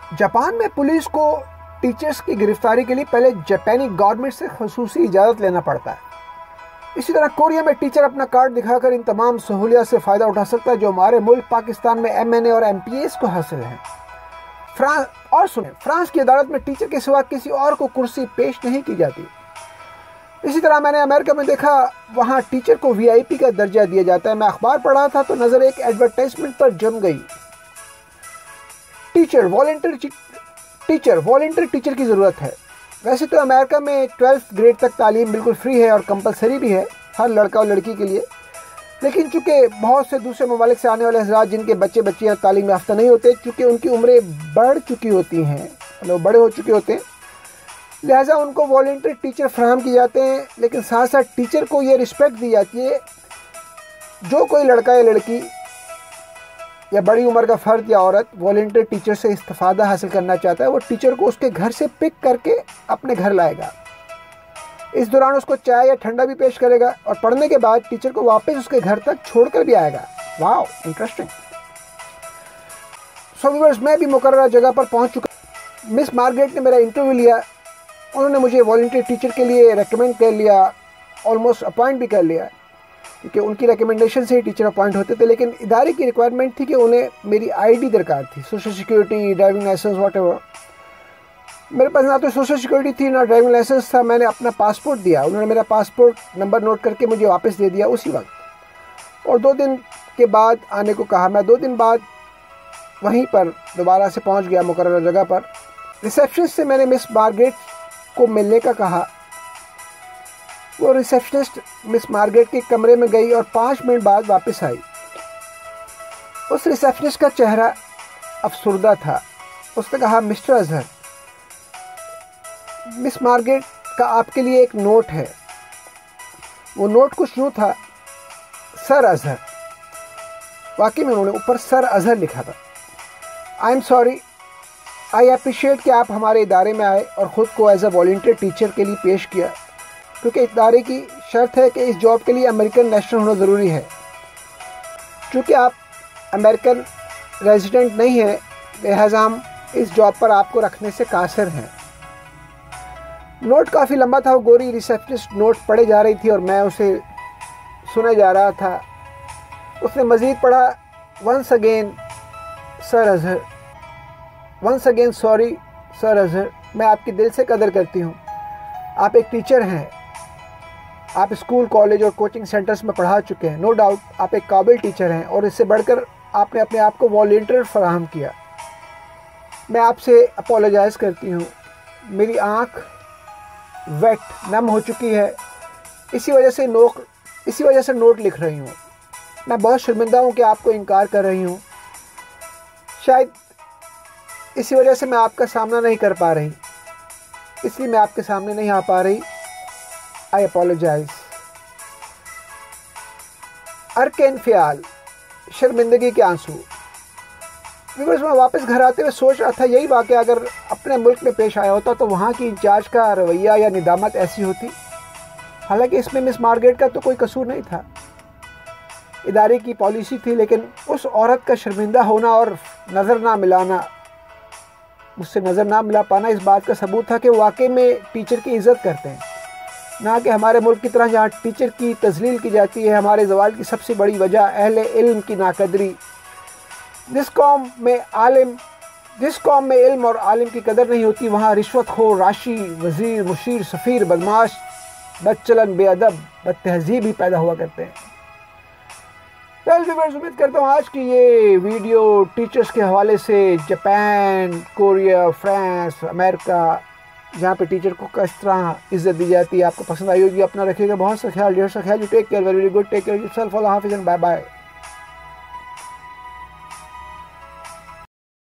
Japan में police को teachers की गिरफ्तारी के लिए पहले जापानी गवर्नमेंट से खसूसी इजाज़त लेना पड़ता है। इसी तरह कोरिया में टीचर अपना कार्ड दिखाकर इन तमाम सहूलियत से फ़ायदा उठा सकता है जो हमारे मुल्क पाकिस्तान में MNA और MPS को हासिल है। फ्रांस की अदालत में टीचर के सिवा किसी और को कुर्सी पेश नहीं की जाती। इसी तरह मैंने अमेरिका में देखा, वहाँ टीचर को VIP का दर्जा दिया जाता है। मैं अखबार पढ़ रहा था तो नज़र एक एडवर्टाइजमेंट पर जम गई। वॉलंटियर टीचर की ज़रूरत है। वैसे तो अमेरिका में 12th ग्रेड तक तालीम बिल्कुल फ्री है और कंपलसरी भी है हर लड़का और लड़की के लिए, लेकिन चूँकि बहुत से दूसरे ममालिक से आने वाले हज़रात जिनके बच्चे बच्चियाँ तालीम याफ्ता नहीं होते, चूँकि उनकी उम्रें बढ़ चुकी होती हैं, मतलब बड़े हो चुके होते हैं, लिहाजा उनको वॉलंटियर टीचर फराहम किए जाते हैं। लेकिन साथ साथ टीचर को ये रिस्पेक्ट दी जाती है, जो कोई लड़का या लड़की या बड़ी उम्र का फ़र्द या औरत वॉलंटियर टीचर से इस्तिफ़ादा हासिल करना चाहता है, वो टीचर को उसके घर से पिक करके अपने घर लाएगा। इस दौरान उसको चाय या ठंडा भी पेश करेगा और पढ़ने के बाद टीचर को वापस उसके घर तक छोड़कर भी आएगा। वाह, इंटरेस्टिंग। सो व्यूअर्स, मैं भी मुकर्रर जगह पर पहुंच चुका। मिस मार्गरेट ने मेरा इंटरव्यू लिया। उन्होंने मुझे वॉलंटियर टीचर के लिए रेकमेंड कर लिया, ऑलमोस्ट अपॉइंट भी कर लिया, क्योंकि उनकी रिकमेंडेशन से ही टीचर अपॉइंट होते थे। लेकिन इदारे की रिक्वायरमेंट थी कि उन्हें मेरी ID दरकार थी, social security, driving licence, whatever. मेरे पास ना तो सोशल सिक्योरिटी थी ना ड्राइविंग लाइसेंस था। मैंने अपना पासपोर्ट दिया, उन्होंने मेरा पासपोर्ट नंबर नोट करके मुझे वापस दे दिया उसी वक्त, और 2 दिन के बाद आने को कहा। मैं 2 दिन बाद वहीं पर दोबारा से पहुंच गया मुकर्रर जगह पर। रिसेप्शनिस्ट से मैंने मिस मार्गरेट को मिलने का कहा। वो रिसेप्शनिस्ट मिस मार्गरेट के कमरे में गई और 5 मिनट बाद वापस आई। उस रिसेप्शनिस्ट का चेहरा अफसुर्दा था। उसने कहा, मिस्टर अजहर, मिस मार्गरेट का आपके लिए एक नोट है। वो नोट कुछ यूँ था, सर अजहर। वाकई में उन्होंने ऊपर सर अजहर लिखा था। I am sorry, I appreciate कि आप हमारे इदारे में आए और ख़ुद को एज अ वॉलंटियर टीचर के लिए पेश किया, क्योंकि इदारे की शर्त है कि इस जॉब के लिए अमेरिकन नेशनल होना ज़रूरी है। चूँकि आप अमेरिकन रेजिडेंट नहीं हैं, लिहाजा हम इस जॉब पर आपको रखने से कासिर हैं। नोट काफ़ी लंबा था। वो गोरी रिसेप्शनिस्ट नोट पढ़े जा रही थी और मैं उसे सुने जा रहा था। उसने मज़ीद पढ़ा, once again sir Azhar, once again sorry sir Azhar, मैं आपकी दिल से कदर करती हूँ। आप एक टीचर हैं, आप स्कूल, कॉलेज और कोचिंग सेंटर्स में पढ़ा चुके हैं। नो डाउट आप एक काबिल टीचर हैं और इससे बढ़कर आपने अपने आप को वॉलंटियर फराहम किया। मैं आपसे अपोलोजाइज़ करती हूँ। मेरी आँख वेट, नम हो चुकी है, इसी वजह से नोट लिख रही हूँ। मैं बहुत शर्मिंदा हूँ कि आपको इनकार कर रही हूँ। शायद इसी वजह से मैं आपका सामना नहीं कर पा रही, इसलिए मैं आपके सामने नहीं आ पा रही। आई अपोलोजाइज। अरकेन फ़ियाल, शर्मिंदगी के आंसू। व्यूअर्स, मैं वापस घर आते हुए सोच रहा था, यही वाक़या अगर अपने मुल्क में पेश आया होता तो वहाँ की इंचार्ज का रवैया या निदामत ऐसी होती। हालांकि इसमें मिस मार्गरेट का तो कोई कसूर नहीं था, इदारे की पॉलिसी थी। लेकिन उस औरत का शर्मिंदा होना और मुझसे नज़र ना मिला पाना इस बात का सबूत था कि वाकई में टीचर की इज़्ज़त करते हैं, ना कि हमारे मुल्क की तरह जहाँ टीचर की तज़लील की जाती है। हमारे ज़वाल की सबसे बड़ी वजह अहले इल्म की नाकदरी। जिस कौम में इल्म और आलिम की कदर नहीं होती, वहाँ रिश्वतखोर, राशि, वज़ीर, मुशीर, सफ़ीर, बदमाश, बदचलन, बेअदब, बदतहज़ीब ही पैदा हुआ करते हैं। उम्मीद करता हूँ आज की ये वीडियो टीचर्स के हवाले से जापान, कोरिया, फ्रांस, अमेरिका, जहाँ पे टीचर को किस तरह इज़्ज़त दी जाती है, आपको पसंद आई होगी। अपना रखिएगा बहुत सा ख्याल, ढेर सा ख्याल। You take care, very good, take care yourself, अल्लाह हाफ़िज़ एंड बाय बाय।